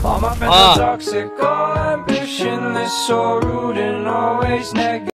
All my friends are toxic, all ambitionless, so rude and always negative.